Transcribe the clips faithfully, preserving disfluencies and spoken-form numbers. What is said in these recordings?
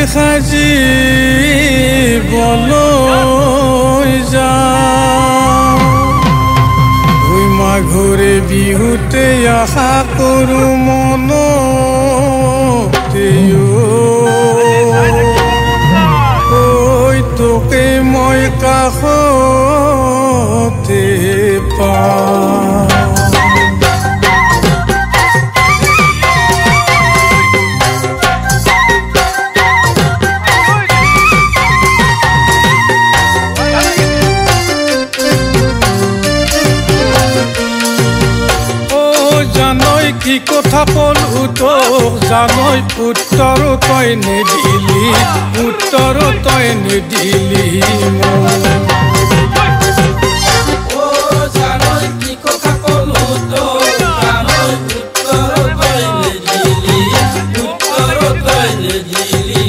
সাজি বলৈ যাওঁ ওই মাঘৰে বিহুতে আশা কৰো মনতে ঐ তোকে মই কাষতে পাওঁ কি কথা কলো তোক জানই উত্তৰ তই নিদিলি উত্তৰ তই নিদিলি ও জানই কি কথা কলো তোক জানই উত্তৰ তই নিদিলি উত্তৰ তই নিদিলি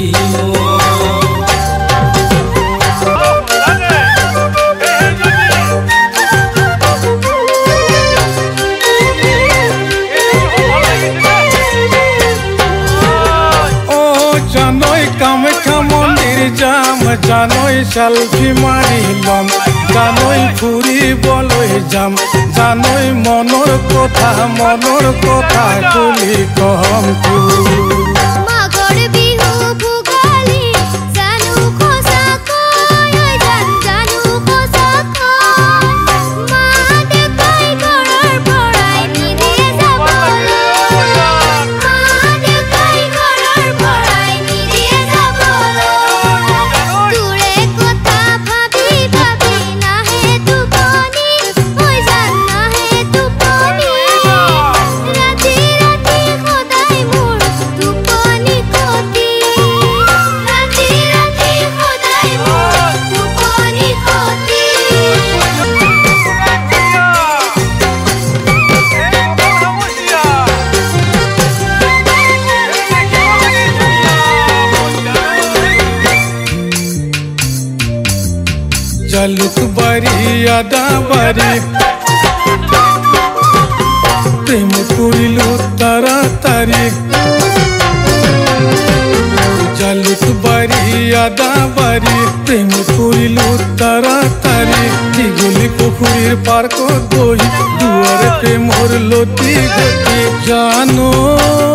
কামাখ্যা মন্দিৰ যাম জানই সেলফি মাৰি লম জানই ফুৰিবলৈ যাম জানই মনৰ কথা মনৰ কথা খুলি কম মাঘৰ বিহু ভোগালী জানো খোজাকৈ জান জানো খোজাকৈ মা দেউতাই ঘৰৰ পৰাই নিদিয়ে যাবলৈ মা দেউতাই ঘৰৰ পৰাই নিদিয়ে তোৰে কথা ভাবি ভাবি নাহে টোপনি ঐ জান নাহে টোপনি ৰাতি ৰাতি সদায় মোৰ টোপনি ক্ষতি ৰাতি ৰাতি সদায় মোৰ টোপনি ক্ষতি জালুকবাৰী আদাবাৰী প্ৰেম কৰিলো তাৰাতাৰি জালুকবাৰী আদাবাৰী প্ৰেম কৰিলো তাৰাতাৰি দীঘলী পুখুৰীৰ পাৰ্কত গৈ দুৱাৰে প্ৰেমৰ লতি গতি জানো